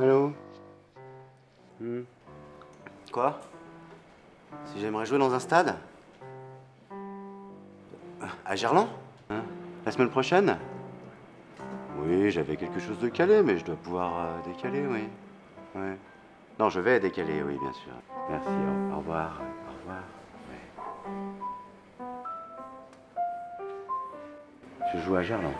Allô? Quoi? Si j'aimerais jouer dans un stade? À Gerland? Hein? La semaine prochaine? Oui, j'avais quelque chose de calé, mais je dois pouvoir décaler, oui. Ouais. Non, je vais décaler, oui, bien sûr. Merci, au revoir. Au revoir. Ouais. Je joue à Gerland.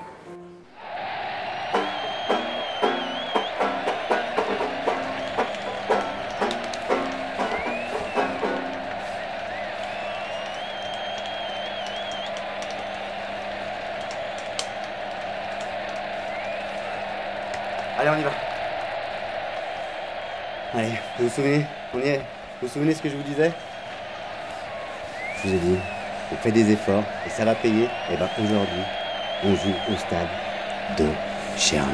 Allez, on y va. Allez, vous vous souvenez? On y est. Vous vous souvenez ce que je vous disais? Je vous ai dit, on fait des efforts et ça va payer. Et ben aujourd'hui, on joue au stade de Gerland.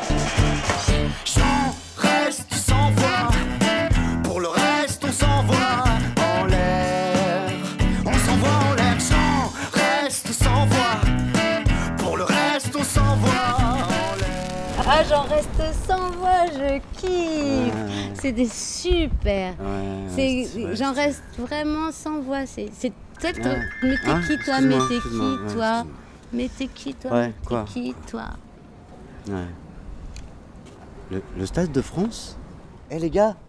J'en reste sans voix. Pour le reste, on s'envoie en l'air. On s'envoie en l'air. J'en reste sans voix. Pour le reste, on s'envoie en l'air. Ah, j'en reste sans voix, je kiffe. C'était super. J'en reste vraiment sans voix. C'est peut-être. Mais t'es qui toi? Mais t'es qui toi? Mais t'es qui toi? Ouais, quoi? T'es qui toi? Ouais. Le Stade de France? Eh les gars,